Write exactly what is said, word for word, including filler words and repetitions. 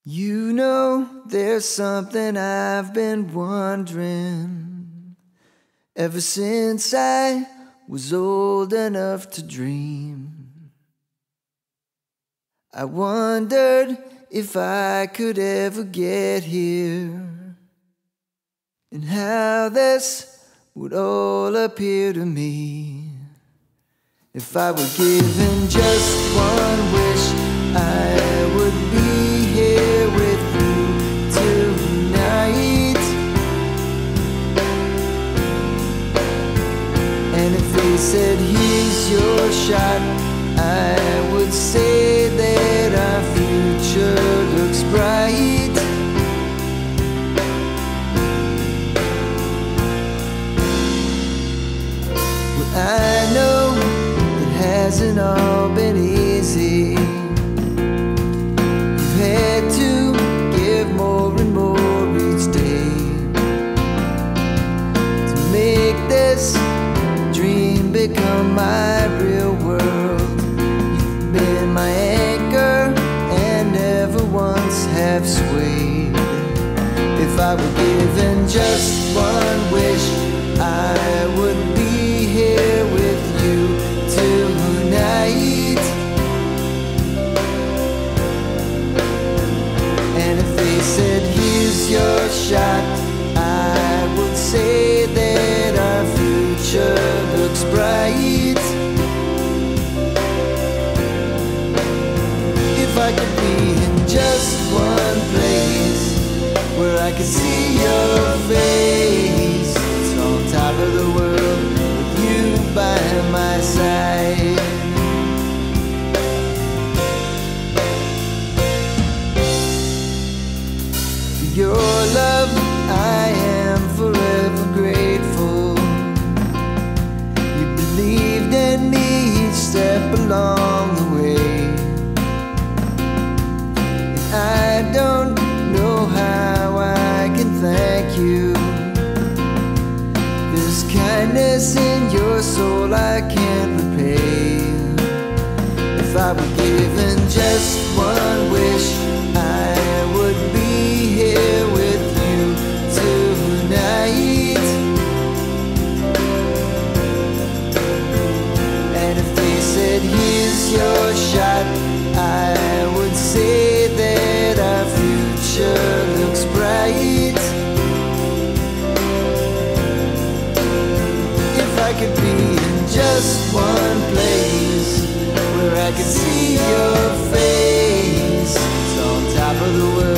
You know, there's something I've been wondering ever since I was old enough to dream. I wondered if I could ever get here, and how this would all appear to me. If I were given just one wish, I would be here with you tonight. And if they said, here's your shot, I would say that our future looks bright. Well, I know it hasn't all been easy. You've had to give more and more each day to make this dream become my real world. You've been my anchor and never once have swayed. If I were given just one wish, I would be here with you tonight. And if they said, here's your shot, I would say that our future looks bright. If I could be in just one place where I could see your face, it's on top of the world with you by my side. For your love I am forever grateful. You believed in me each step along the way, and I don't know how I can thank you. There's kindness in your soul I can't repay. If I were given just one wish, I would be here with you tonight. And if they said, here's your shot, I would say that our future looks bright. If I could be in just one place where I could see your face, it's on top of the world